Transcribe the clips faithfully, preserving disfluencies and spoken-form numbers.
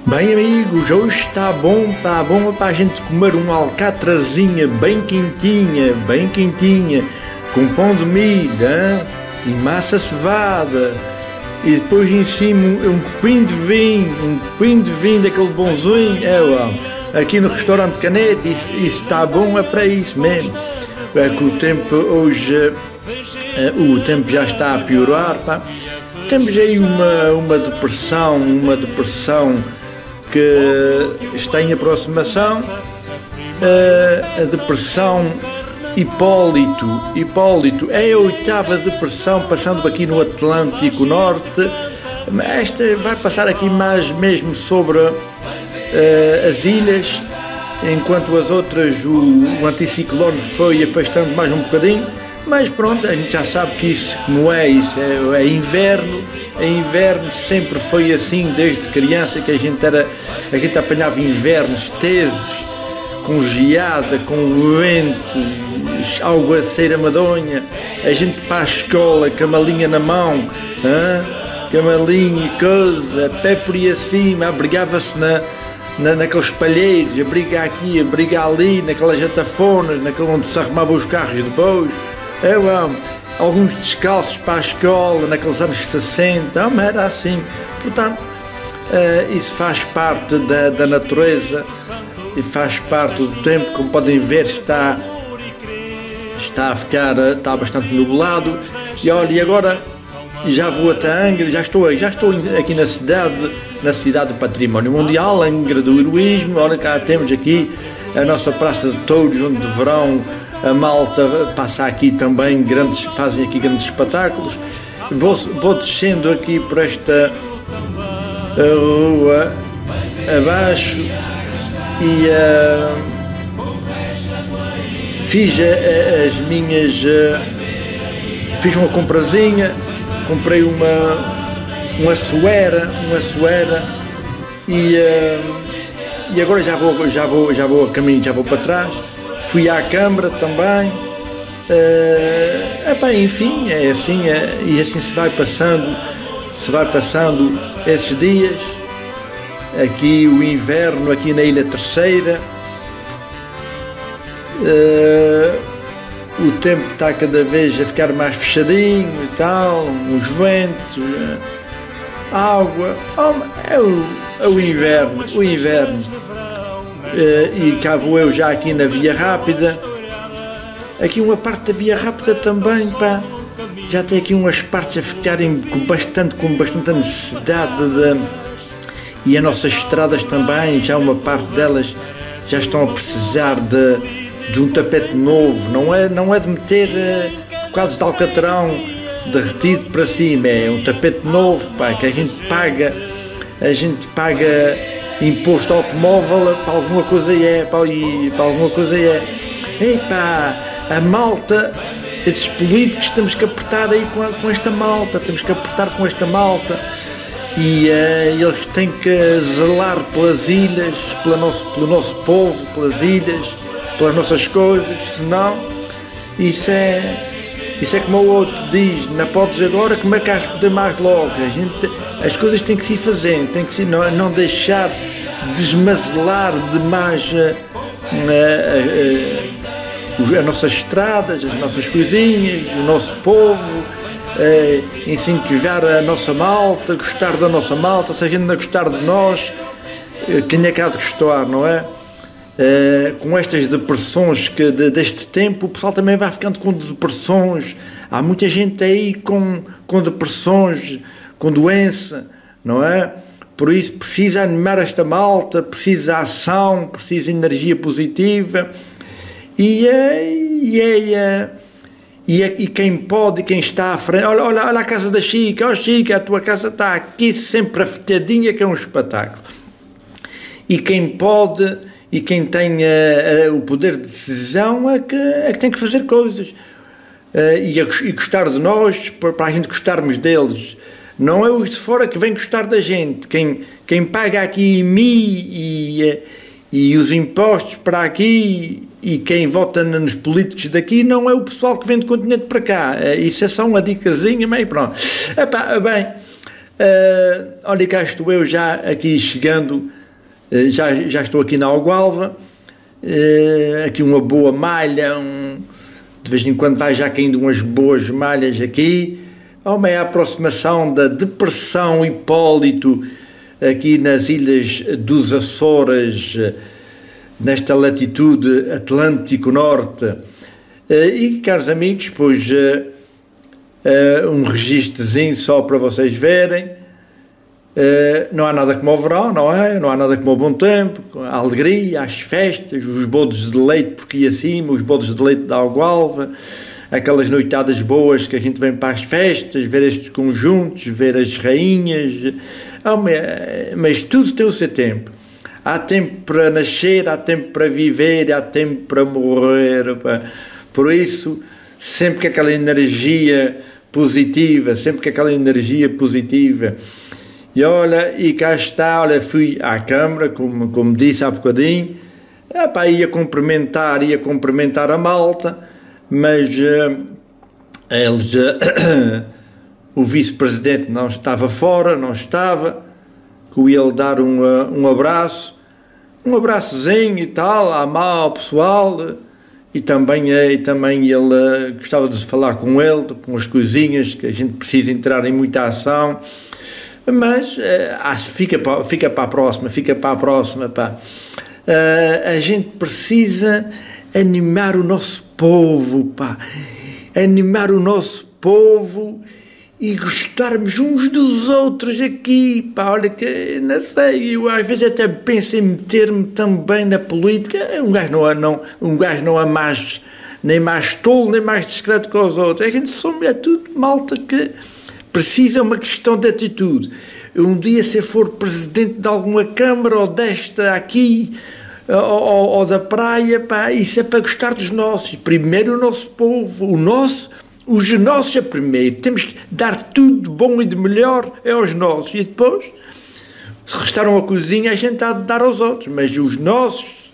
Bem, amigos, hoje está bom, está bom para a gente comer uma alcatrazinha bem quentinha, bem quentinha, com pão de milho, hein? E massa cevada, e depois em cima um, um copinho de vinho, um copinho de vinho daquele bonzinho, é uau. Aqui no restaurante Canete, isso, isso está bom, é para isso mesmo. É que o tempo hoje, é, o tempo já está a piorar, pá. Temos aí uma, uma depressão, uma depressão que está em aproximação, a depressão Hipólito, Hipólito é a oitava depressão, passando aqui no Atlântico Norte. Esta vai passar aqui mais mesmo sobre uh, as ilhas, enquanto as outras o, o anticiclone foi afastando mais um bocadinho, mas pronto, a gente já sabe que isso como é, isso é, é inverno. Em inverno sempre foi assim, desde criança que a gente era, a gente apanhava invernos tesos, com geada, com vento, aguaceira madonha, a gente para a escola, com a malinha na mão, hein? Com a malinha e coisa, pé por aí acima, abrigava-se na, na, naqueles palheiros, abriga aqui, abriga ali, naquelas jatafonas, naquele onde se arrumavam os carros depois, eu amo. Alguns descalços para a escola, naqueles anos sessenta, mas era assim. Portanto, uh, isso faz parte da, da natureza e faz parte do tempo. Como podem ver, está, está a ficar, está bastante nublado. E olha, e agora já vou até Angra, já estou, já estou aqui na cidade, na cidade do Património Mundial, Angra do Heroísmo. Olha, cá temos aqui a nossa Praça de Touros, onde de verão a malta passa aqui também, grandes, fazem aqui grandes espetáculos. Vou, vou descendo aqui por esta rua abaixo e uh, fiz a, as minhas uh, fiz uma comprazinha, comprei uma uma suera, uma suera e, uh, e agora já vou, já vou, já vou a caminho, já vou para trás. Fui à Câmara também, uh, epá, enfim, é assim, é, e assim se vai passando, se vai passando esses dias, aqui o inverno, aqui na Ilha Terceira, uh, o tempo está cada vez a ficar mais fechadinho e tal, os ventos, água, oh, é, o, é o inverno, o inverno. Uh, e cá vou eu já aqui na Via Rápida, aqui uma parte da Via Rápida também, pá, já tem aqui umas partes a ficarem com bastante, com bastante necessidade de, e as nossas estradas também, já uma parte delas já estão a precisar de, de um tapete novo, não é, não é de meter uh, quadros de alcatrão derretido para cima, é um tapete novo, pá, que a gente paga, a gente paga imposto automóvel, para alguma coisa é, para, para alguma coisa é. Epá, a malta, esses políticos, temos que apertar aí com, a, com esta malta, temos que apertar com esta malta e uh, eles têm que zelar pelas ilhas, pelo nosso, pelo nosso povo, pelas ilhas, pelas nossas coisas, senão isso é, isso é como o outro diz, não podes agora, como é que has de poder mais logo? A gente, as coisas têm que se ir fazendo, tem que se, não, não deixar desmazelar demais uh, uh, uh, as nossas estradas, as nossas coisinhas, o nosso povo, uh, incentivar a nossa malta, gostar da nossa malta. Se a gente não gostar de nós, uh, quem é que há de gostar, não é? Uh, com estas depressões que de, deste tempo, o pessoal também vai ficando com depressões. Há muita gente aí com, com depressões, com doença, não é? Por isso precisa animar esta malta, precisa ação, precisa energia positiva e, e, e, e, e quem pode, quem está à frente, olha, olha, olha a casa da Chica, ó Chica, a tua casa está aqui sempre afetadinha, que é um espetáculo. E quem pode e quem tem uh, uh, o poder de decisão é que, é que tem que fazer coisas uh, e, a, e gostar de nós, para, para a gente gostarmos deles. Não é os de fora que vêm gostar da gente. Quem, quem paga aqui M I e, e os impostos para aqui e quem vota nos políticos daqui não é o pessoal que vem do continente para cá. Isso é só uma dicasinha, mas pronto. Epá, bem, uh, olha cá estou eu já aqui chegando já, já estou aqui na Algoalva, aqui uma boa malha, um, de vez em quando vai já caindo umas boas malhas aqui. Há uma aproximação da Depressão Hipólito aqui nas ilhas dos Açores, nesta latitude Atlântico Norte. E, caros amigos, pois um registrozinho só para vocês verem. Não há nada como o verão, não é? Não há nada como o bom tempo, a alegria, as festas, os bodos de leite por aqui acima, os bodos de leite da Algoalva, aquelas noitadas boas que a gente vem para as festas, ver estes conjuntos, ver as rainhas, mas tudo tem o seu tempo. Há tempo para nascer, há tempo para viver, há tempo para morrer. Pá. Por isso, sempre que aquela energia positiva, sempre que aquela energia positiva. E olha, e cá está, olha, fui à Câmara, como, como disse há bocadinho, epá, ia cumprimentar, ia cumprimentar a malta, mas uh, eles, uh, o vice-presidente não estava fora, não estava, que eu ia lhe dar um, uh, um abraço, um abraçozinho e tal, à mal ao pessoal, e também, uh, e também ele uh, gostava de falar com ele, com as coisinhas, que a gente precisa entrar em muita ação, mas uh, ah, fica, para, fica para a próxima, fica para a próxima, pá. Uh, a gente precisa animar o nosso povo, pá, animar o nosso povo e gostarmos uns dos outros aqui, pá, olha que, não sei, eu às vezes até penso em meter-me também na política, um gajo não, não, um gajo não é mais, nem mais tolo, nem mais discreto que os outros, a gente só é tudo malta que precisa uma questão de atitude. Um dia se for presidente de alguma câmara ou desta aqui, ou, ou, ou da praia, pá, isso é para gostar dos nossos, primeiro o nosso povo, o nosso, os nossos é primeiro, temos que dar tudo de bom e de melhor é aos nossos, e depois, se restaram a cozinha, a gente há de dar aos outros, mas os nossos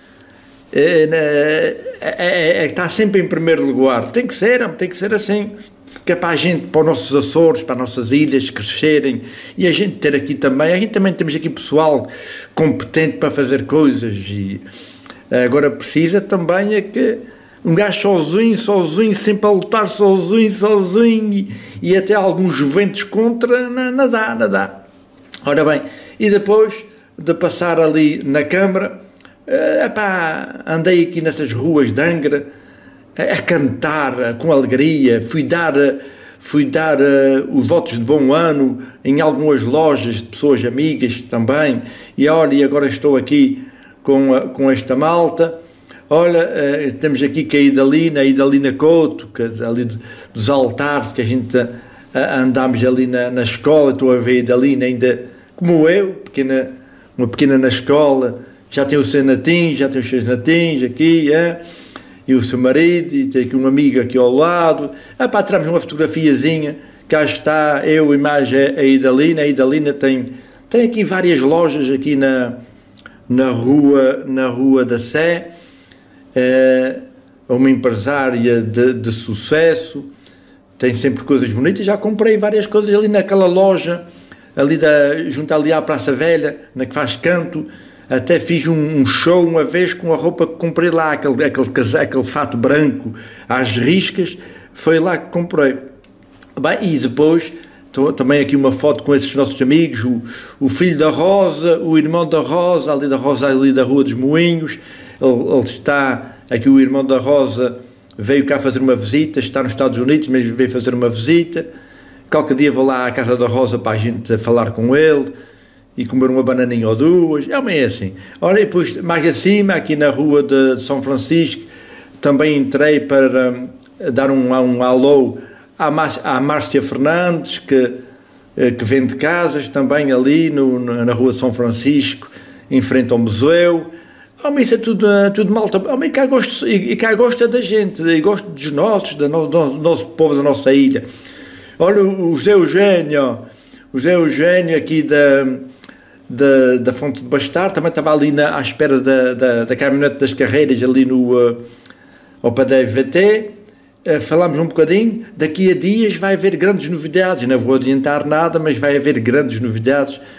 é, é, é, é, está sempre em primeiro lugar, tem que ser, tem que ser assim, que é para a gente, para os nossos Açores, para as nossas ilhas crescerem, e a gente ter aqui também, a gente também temos aqui pessoal competente para fazer coisas, e agora precisa também é que um gajo sozinho, sozinho, sempre a lutar sozinho, sozinho, e, e até alguns ventos contra, não dá, não dá. Ora bem, e depois de passar ali na Câmara, epá, andei aqui nessas ruas de Angra, a cantar com alegria, fui dar, fui dar uh, os votos de bom ano em algumas lojas de pessoas amigas também, e olha, e agora estou aqui com, uh, com esta malta, olha, uh, temos aqui que a Idalina, a Idalina Couto, que, ali dos altares, que a gente uh, andámos ali na, na escola, estou a ver a Idalina ainda, como eu, pequena, uma pequena na escola, já tem o seu natins, já tem os seus natins aqui, hein? E o seu marido, e tem aqui um amigo aqui ao lado, ah pá, tiramos uma fotografiazinha, cá está eu e mais a, a Idalina, a Idalina tem, tem aqui várias lojas aqui na, na, rua, na Rua da Sé, é uma empresária de, de sucesso, tem sempre coisas bonitas, já comprei várias coisas ali naquela loja, ali da, junto ali à Praça Velha, na que faz canto. Até fiz um, um show uma vez com a roupa que comprei lá, aquele, aquele, aquele fato branco às riscas, foi lá que comprei. Bem, e depois, tô, também aqui uma foto com esses nossos amigos, o, o filho da Rosa, o irmão da Rosa, ali da Rosa, ali da Rua dos Moinhos, ele, ele está, aqui o irmão da Rosa veio cá fazer uma visita, está nos Estados Unidos, mas veio fazer uma visita, qualquer dia vou lá à casa da Rosa para a gente falar com ele, e comer uma bananinha ou duas, é meio assim. Ora, e depois, mais acima, aqui na Rua de São Francisco, também entrei para um, dar um, um alô à, à Márcia Fernandes, que, que vende casas também ali no, na Rua de São Francisco, em frente ao museu. Oh, mas isso é tudo, tudo malta. Oh, mas cá gosto, e cá gosta da gente, e gosto dos nossos, do nosso, do nosso povo, da nossa ilha. Olha, o José Eugênio, o José Eugênio aqui da... Da, da Fonte de Bastar, também estava ali na, à espera da, da, da caminhonete das carreiras ali no, uh, ao pé da E V T, uh, falámos um bocadinho, daqui a dias vai haver grandes novidades, não vou adiantar nada, mas vai haver grandes novidades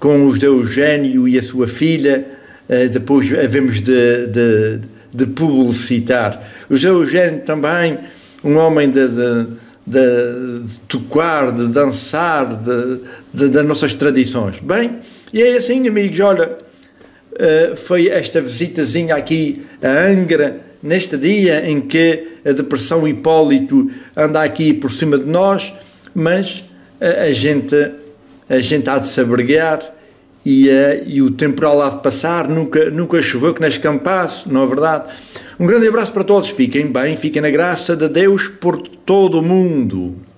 com o José Eugénio e a sua filha, uh, depois havemos de, de, de publicitar. O José Eugénio também, um homem de, de, de tocar, de dançar, de, de, das nossas tradições. Bem, e é assim, amigos, olha, uh, foi esta visitazinha aqui a Angra, neste dia em que a depressão Hipólito anda aqui por cima de nós, mas a, a gente a gente há de se abrigar e, a, e o temporal há de passar, nunca, nunca choveu que nas campasse, não é verdade? Um grande abraço para todos, fiquem bem, fiquem na graça de Deus por todo o mundo.